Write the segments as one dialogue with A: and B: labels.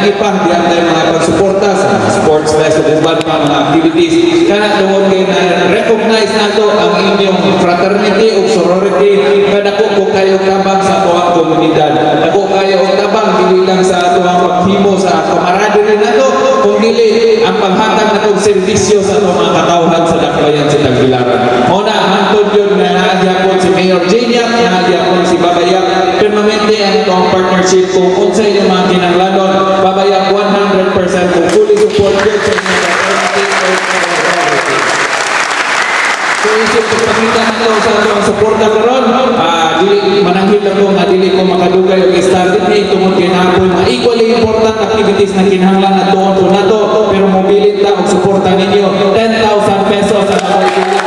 A: lagi pa diyan tayo mga pagsuporta sa sports festival pa mga activities kana tungod kay na recognize nato ang inyong fraternity o sorority kada ko kayo tabang sa tuwang komunidad ako kayo tabang dili lang sa tuwang paghimo sa camaraderie nato kung dili ang paghatag natong serbisyo sa mga katawhan sa dakbayan sa Tagbilaran. Una hantod yun na naagyapon si Mayor Jeniak, naagyapon si Babayak, permanente ang itong partnership kung unsa yung mga kinanglanon, Babayak 100% kung fully support yun sa mga so isip pagpakita nato sa itong suporta karon mananghid ako nga dili ko makadugay og started ni tungod kay napoy mga equally important activities na kinahanglan nato po nato pero mobilit ta og suporta ninyo 10,000 pesos sa mga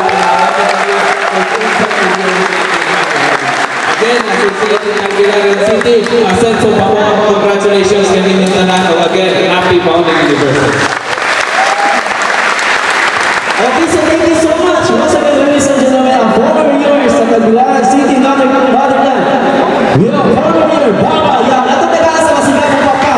A: again associated ng Tagbilaran City sense of congratulations kaninyo tanan again happy founding anniversary.
B: Okay, so thank you so much. Once again, ladies and gentlemen, our former mayor sa Tagbilaran City, Northern Baliklan. We are former mayor, Baba Yang. Atong tagaan sa kasigang ng Papa.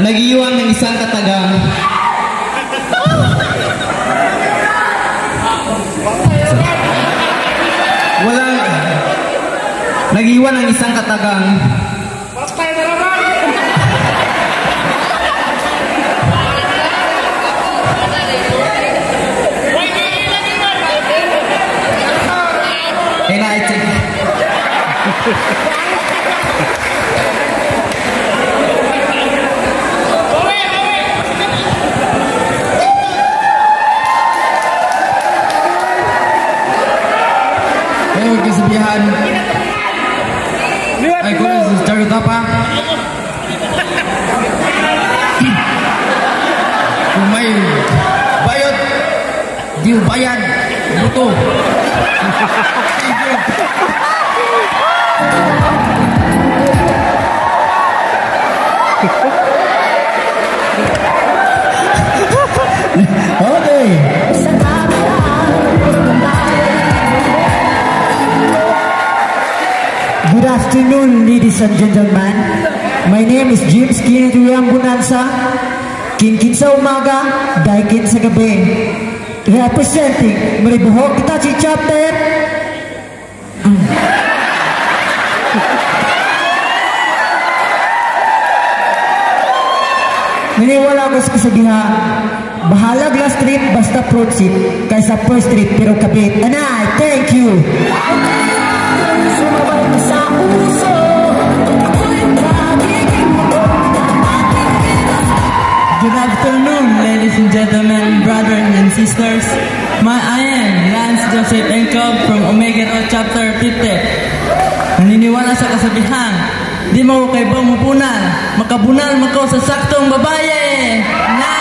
C: Nag-iwan ng isang katagang. Nag-iwan ng isang katagang. Ngayon kasabihan ay kung sa KAPPA kung may bayot di bayan buto. Thank you.
B: Okay. Good afternoon, ladies and gentlemen. My name is James Kinituyang Bunansa. Kinkin sa umaga, daikin sa gabi. Representing Maribohol Kitachi Chapter. Niniwala ko sa kasabihan, bahalag last street basta proceed kaysa first street pero kabit. Anay, thank you.
C: Good afternoon, ladies and gentlemen, brothers and sisters. I am Lance Joseph Encob from Omega RHO Chapter 50. Naniniwala sa kasabihan, di mo kay mupunan, makabunal mako sa saktong babae.